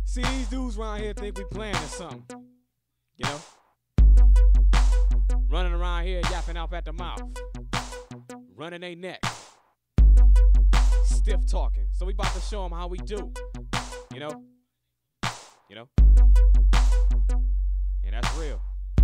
See, these dudes around here think we playing or something. You know? Running around here yapping out at the mouth. Running their neck. Stiff talking. So we about to show them how we do. You know? You know? And that's real.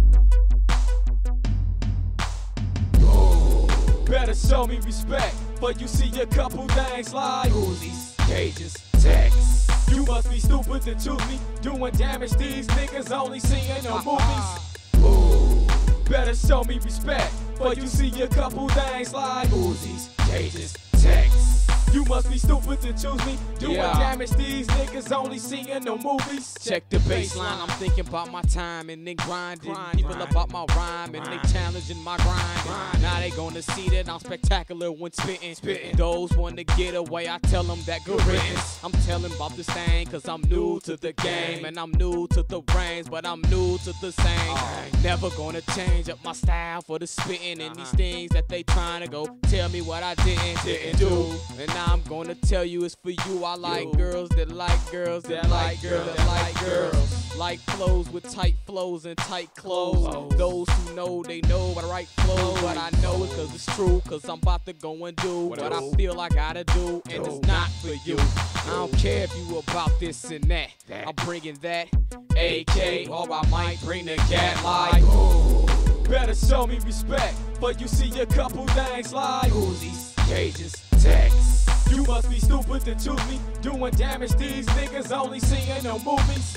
Better show me respect, but you see a couple things like Uzis, cages, texts. You must be stupid to choose me. Doing damage these niggas only seeing no movies. Better show me respect, but you see a couple things like Uzis, cages, texts. You must be stupid to choose me. Doing damage these niggas only seeing no movies. Check the baseline, I'm thinking about my time and then grinding. People about my rhyme and they challenging my grind. Now they gonna see that I'm spectacular when spitting. Those wanna get away, I tell them that good riddance. I'm telling about this thing cause I'm new to the game. And I'm new to the range, but I'm new to the same. Never gonna change up my style for the spitting. And these things that they trying to go tell me what I didn't do. And now I'm gonna tell you it's for you. I like girls that like girls that like girls that like girls. Like flows with tight flows and tight clothes. Those who know, they know what I write flows. But I know it cause it's true, cause I'm about to go and do what I feel I gotta do. And it's not for you. I don't care if you about this and that. I'm bringing that AK, or I might bring the cat like better show me respect, but you see a couple things like Uzis, cages, texts. You must be stupid to choose me. Doing damage these niggas only seeing no movies.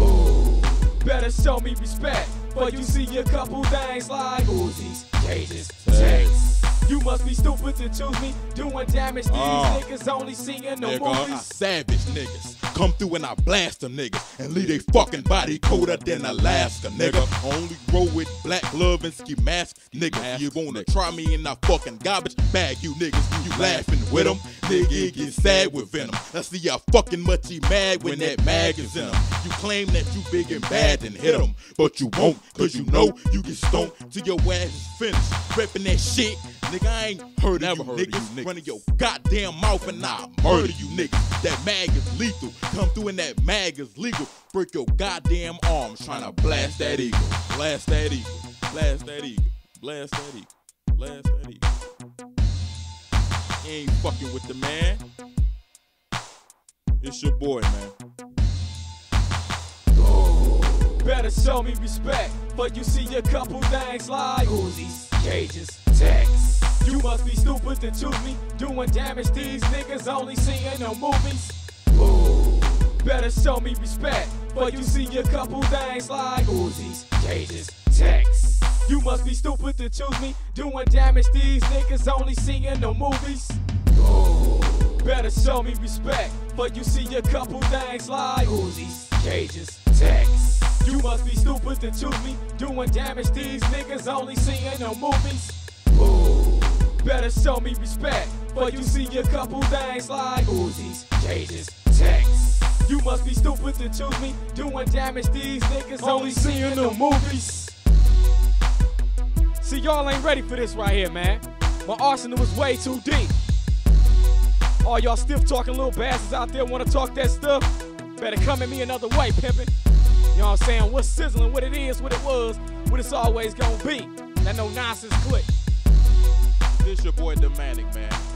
Better show me respect, but you see a couple things like Uzis, cages, texts. You must be stupid to choose me. Doing damage these niggas only seeing no movies. Savage niggas come through and I blast them niggas and leave they fucking body colder than Alaska, nigga. Only roll with black glove and ski mask, nigga. You wanna try me in that fucking garbage bag, you niggas. You laughing with them, nigga get sad with venom. I see how fucking much he mad when that mag is in him. You claim that you big and bad and hit him, but you won't, cause you know you get stoned till your ass is finished. Reppin' that shit, nigga, I ain't heard of you niggas. Running your goddamn mouth and I'll murder you niggas. That mag is lethal. Come through and that mag is legal. Break your goddamn arms trying to blast that eagle. Blast that eagle. Blast that eagle. Blast that eagle. Blast that eagle. You ain't fucking with the man. It's your boy, man. Better show me respect, but you see a couple things like Uzis, cages, texts. You must be stupid to choose me. Doing damage these niggas only seeing no movies. Better show me respect, but you see a couple things like Uzis, cages, texts. You must be stupid to choose me. Doing damage these niggas only seeing no movies. Better show me respect, but you see a couple things like Uzis, cages, texts. You must be stupid to choose me. Doing damage these niggas only seeing no movies. Better show me respect, but you see a couple things like Uzis, cages, texts. You must be stupid to choose me. Doing damage these niggas only seeing no movies. See, y'all ain't ready for this right here, man. My arsenal is way too deep. All y'all stiff talking little bastards out there wanna talk that stuff? Better come at me another way, pimpin'. You know what I'm saying? What's sizzling, what it is, what it was, what it's always gonna be. That no nonsense click. This your boy Dematic, man.